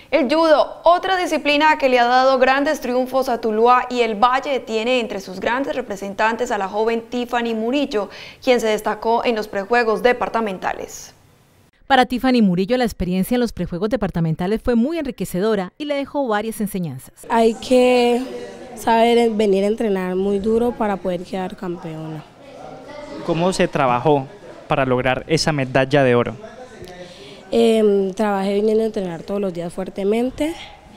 El judo, otra disciplina que le ha dado grandes triunfos a Tuluá y el Valle, tiene entre sus grandes representantes a la joven Tiffany Murillo, quien se destacó en los prejuegos departamentales. Para Tiffany Murillo, la experiencia en los prejuegos departamentales fue muy enriquecedora y le dejó varias enseñanzas. Hay que saber venir a entrenar muy duro para poder quedar campeona. ¿Cómo se trabajó para lograr esa medalla de oro? Trabajé viniendo a entrenar todos los días fuertemente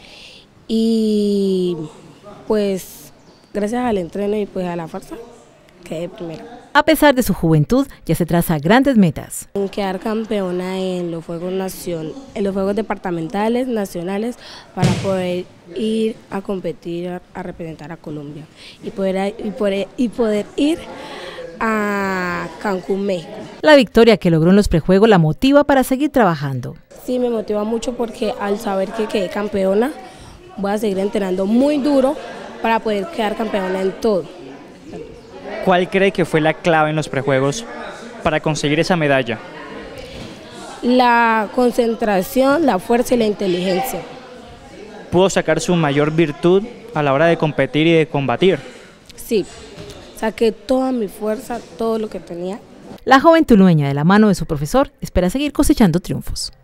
y pues gracias al entreno y pues a la fuerza quedé primera. A pesar de su juventud, ya se traza grandes metas. Quedar campeona en los juegos departamentales, nacionales, para poder ir a competir, a representar a Colombia y poder ir a Cancún, México. La victoria que logró en los prejuegos la motiva para seguir trabajando. Sí, me motiva mucho porque al saber que quedé campeona, voy a seguir entrenando muy duro para poder quedar campeona en todo. ¿Cuál cree que fue la clave en los prejuegos para conseguir esa medalla? La concentración, la fuerza y la inteligencia. ¿Pudo sacar su mayor virtud a la hora de competir y de combatir? Sí, saqué toda mi fuerza, todo lo que tenía. La joven tulueña, de la mano de su profesor, espera seguir cosechando triunfos.